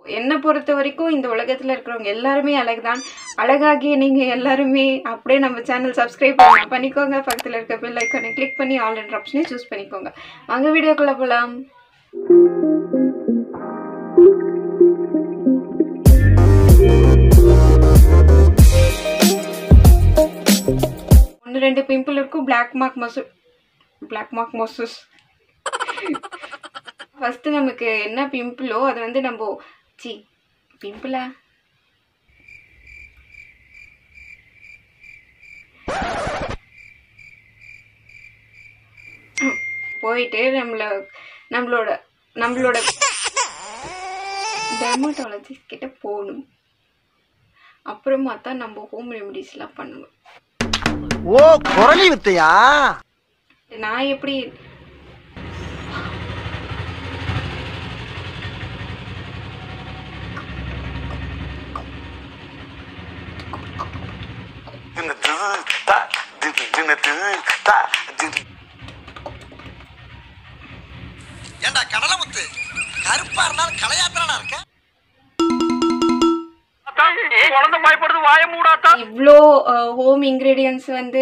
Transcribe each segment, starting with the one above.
என்னை பொறுத்த வரைக்கும் இந்த உலகத்தில் இருக்கிறவங்க எல்லாருமே அழகுதான். அழகாகிய நீங்கள் எல்லாருமே அப்படியே நம்ம சேனல் சப்ஸ்கிரைப் பண்ணிக்கோங்க. பக்கத்தில் இருக்க பெல் ஐக்கானை கிளிக் பண்ணி ஆல் என்ற ஆப்ஷனே சூஸ் பண்ணிக்கோங்க. வாங்க வீடியோக்குள்ளே போகலாம். ஒன்று 2 பிம்பிள் இருக்கும். Black mark Moses. ஃபர்ஸ்ட் நமக்கு என்ன பிம்பிளோ அது வந்து நம்ம பிம்பிளா போயிட்டு நம்மளோட டெர்மட்டாலஜிஸ்ட் கிட்ட போகணும். அப்புறமா தான் நம்ம ஹோம் ரெமெடிஸ்லாம் பண்ணுவோம். ஓ குரலி வித்தையா? நான் எப்படி ஏண்டா கடலமுத்து கருப்பா இருந்தாலும் கலையாத்திரனா இருக்க? இவ்வளோ ஹோம் இன்கிரீடியன்ஸ் வந்து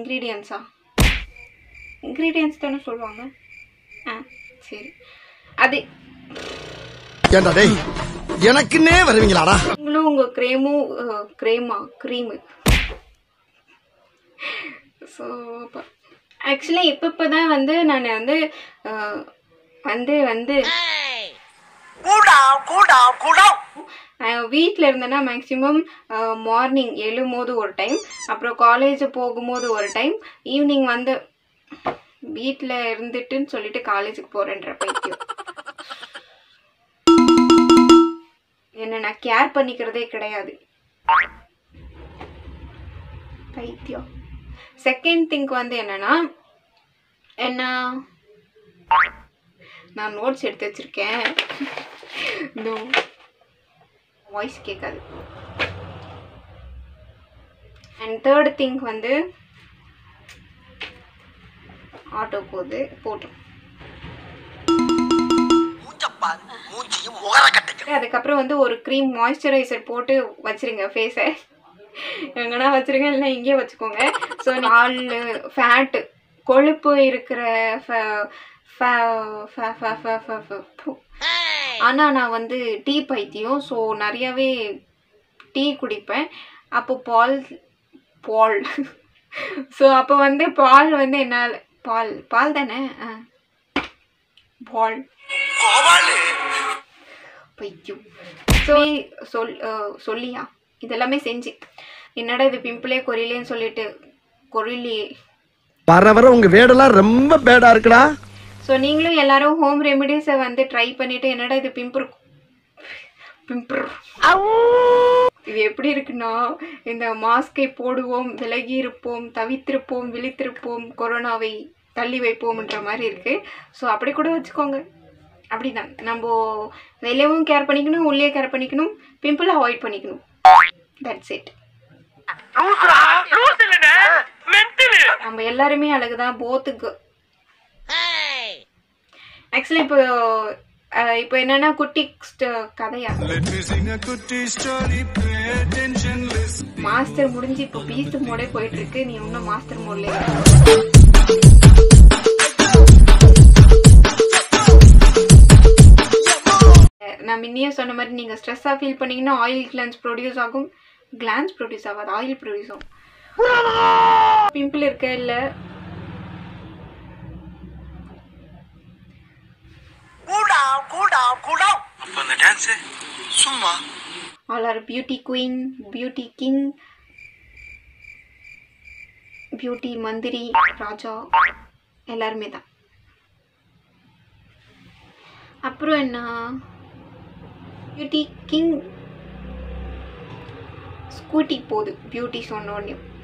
இன்கிரீடியன்ஸ் தானே சொல்லுவாங்க. சரி அது ஏண்டா டேய் எனக்குன்னே வருவீங்களாடா? நீங்களும் உங்கள் க்ரீமு ஸோ ஆக்சுவலி இப்போ தான் வந்து நான் வீட்டில் இருந்தேன்னா மேக்ஸிமம் மார்னிங் எழும்போது ஒரு டைம், அப்புறம் காலேஜ் போகும்போது ஒரு டைம், ஈவினிங் வந்து வீட்டில் இருந்துட்டுன்னு சொல்லிட்டு காலேஜுக்கு போகிறேன்ற பைத்தியம். என்ன நான் கேர் பண்ணிக்கிறதே கிடையாது பைத்தியம். செகண்ட் திங்க் வந்து என்ன நான் நோட்ஸ் எடுத்து வச்சிருக்கேன். வாய்ஸ் கேட்காது. அண்ட் தேர்ட் திங்க் வந்து ஆட்டோ போட்டோம். அதுக்கப்புறம் வந்து ஒரு க்ரீம் மாய்ஸ்சரைசர் போட்டு வச்சிருங்க ஃபேஸை. எங்கன்னா வச்சிருங்க, இல்லை இங்கேயே வச்சுக்கோங்க. ஸோ நாள் ஃபேட்டு கொழுப்பு இருக்கிற ஆனால் நான் வந்து டீ பைத்தியம். ஸோ நிறையாவே டீ குடிப்பேன். அப்போ பால் ஸோ அப்போ வந்து பால் வந்து என்னால் பால் தானே பால் பைத்தியம். ஸோ சொல்லியா இதெல்லாமே செஞ்சு என்னடா இது பிம்பிளே கொரியலேன்னு சொல்லிட்டு கொரியலையே வர உங்க வேடெல்லாம் ரொம்ப பேடா இருக்குடா. ஸோ நீங்களும் எல்லாரும் ஹோம் ரெமெடிஸை வந்து ட்ரை பண்ணிட்டு என்னடா இது பிம்பிள் இது எப்படி இருக்குன்னா, இந்த மாஸ்கை போடுவோம், விலகி இருப்போம், தவித்திருப்போம், விழித்திருப்போம், கொரோனாவை தள்ளி வைப்போம்ன்ற மாதிரி இருக்கு. ஸோ அப்படி கூட வச்சுக்கோங்க. அப்படிதான் நம்ம வெளியவும் கேர் பண்ணிக்கணும், உள்ளே கேர் பண்ணிக்கணும், பிம்பிள் அவாய்ட் பண்ணிக்கணும். That's it. நம்ம எல்லாருமே அழகுதான் போத்துக்கு. ஆக்சுவலி இப்போ என்னன்னா குட்டி கதையா மாஸ்டர் முடிஞ்சு இப்போ பீஸ்ட் மோடே போயிட்டு இருக்கு. நீ இன்னும் மாஸ்டர் மோட்ல நான் முன்னையே சொன்ன மாதிரி நீங்க ஸ்ட்ரெஸ்ஸா ஃபீல் பண்ணீங்கன்னா ஆயில் கிளான்ஸ் ப்ரொடியூஸ் ஆகும். கிளான்ஸ் ப்ரொடியூஸ் ஆகாது, ஆயில் ப்ரொடியூஸ் ஆகும். பிம்பிள் இருக்க இல்ல all are beauty queen, beauty king, beauty மந்திரி ராஜா எல்லாருமே தான். அப்புறம் என்ன பியூட்டி கிங் ஸ்கூட்டி போகுது பியூட்டி சொன்னோடனே.